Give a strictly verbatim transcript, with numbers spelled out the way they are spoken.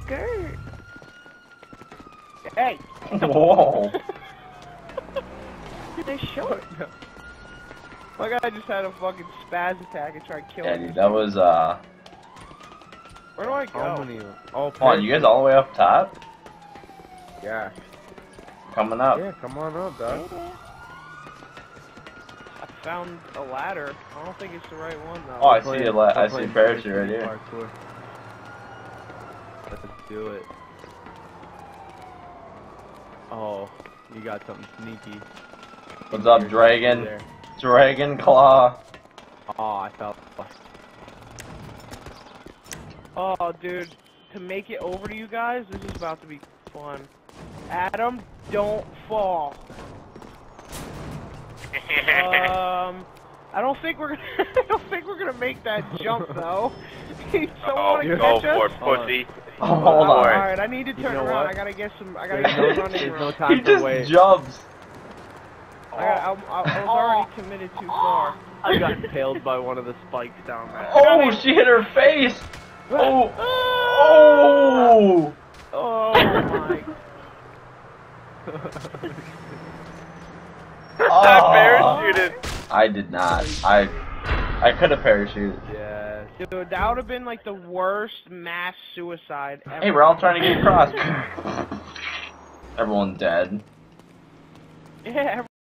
skirt. Hey! Whoa! They're short. My guy just had a fucking spaz attack and tried killing Yeah, me. dude, that was, uh... Where do I go? How many? Oh, Come on, you guys all the way up top? Yeah. Coming up. Yeah, come on up, dog. I found a ladder. I don't think it's the right one though. Oh, I see a la I see a parachute right here. Parkour. Let's do it. Oh, you got something sneaky. What's up, You're Dragon? there. Dragon Claw. Oh, I fell. Oh, dude, to make it over to you guys, this is about to be fun. Adam, don't fall. um, I don't think we're gonna. I don't think we're gonna make that jump though. Someone Oh, wanna go catch us? for it, pussy. Oh, hold All on. right, I need to turn know around. what? I gotta get some. I gotta There's get no, some running there's no room. time He to just wait. jumps. I, got, I, I, I was already committed too far. I got impaled by one of the spikes down there. Oh, she hit her face. Oh. Oh. Oh my. I Oh. parachuted. I did not. I I could have parachuted. Yes. Dude, that would have been like the worst mass suicide ever. Hey, we're all trying to get across. Everyone dead. Yeah.